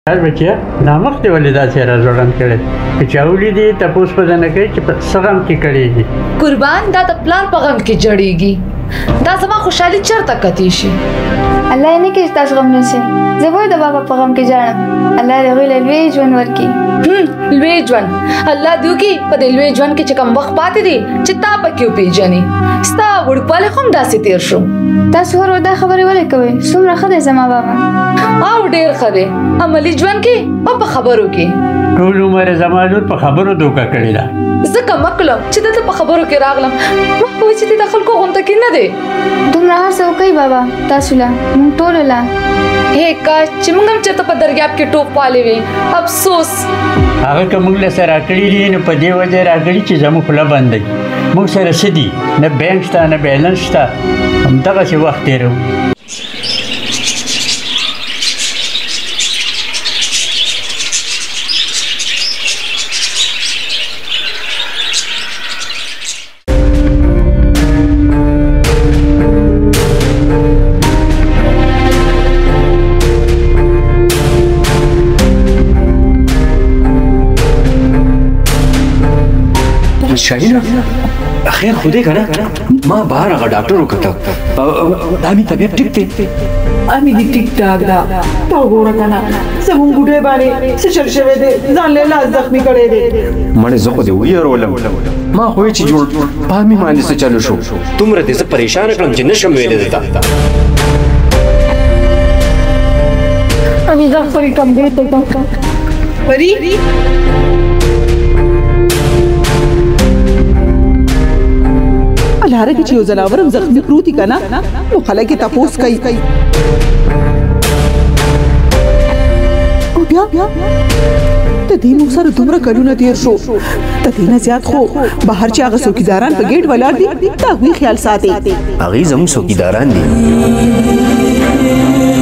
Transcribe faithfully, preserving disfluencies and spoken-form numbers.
هر بچیا نامخ دی ولې داسې را ځوړند کړی که چا ولیدي تپوس په ده نه کوي چې په څه غم کې کړېږي. قربان دا د پلار په غم کې جړېږي. دا زما خوشحالي چېرته کتی شي. الله یې نه کړي چې تاسو غم نه شئ. زه به د بابا په غم کې ژاړم. الله دې هغوی له لوی ژوند ورکړي. لوی ژوند الله دې وکړي په دې لوی ژوند کې چې کوم وخت پاتې دی چې تا پکې وپېژنې. ستا وړوکوالی خو هم داسې تېر شو. تاسو هر وخت دا خبرې ولې کوئ؟ څومره ښه دی زما بابا. او ډېر ښه دی عملي ژوند کې او په خبرو کې. ټول عمر یې زما لور په خبرو دوکه کړې ده. زه کمه کړم چې دلته په خبرو کې راغلم. مخ کوي چې دې د خلکو غونډه کې نه دی. دومره هر څه وکوئ بابا تاسو له موږ ټولو له. هې کاش چې موږ هم چېرته په دریاب کې ټوپ پالې وي. افسوس هغه که موږ له سره راکړي دي نو په دې وجه یې راکړي چې زموږ خوله بندوي. موږ سره څه دي؟ نه بینک شته نه بیلنس شته. همدغسې وخت تېروو. شاهینه خیر خودی کنه ما بهر هغه ډاکټر وکړه د امي طبیعت ټیک دی. امي دې ټیک ټاک ده. تا وګوره کنه زموږ بوډۍ باندې څه چل شوی دی. ځان له لاس زخمي کړی دی. مړې زه خو دې ویرولم. ما خو چې جوړ په امي باندې څه چلو شو. دومره دې زه پریشانه کړم چې نشم ویلی درته. امي زه خپلې کمزوري ته پري لاره کې چې یو ځناور هم زخمي پروت دی که نه نو خلک یې تپوس کوي. او بیا د دې موږ سره دومره کلونه تېر شو. د دې نه زیات خو بهر چې هغه څوکیداران په ګېټ ولاړ دي د هغوی خیال ساتي. هغوی زموږ څوکیداران دي.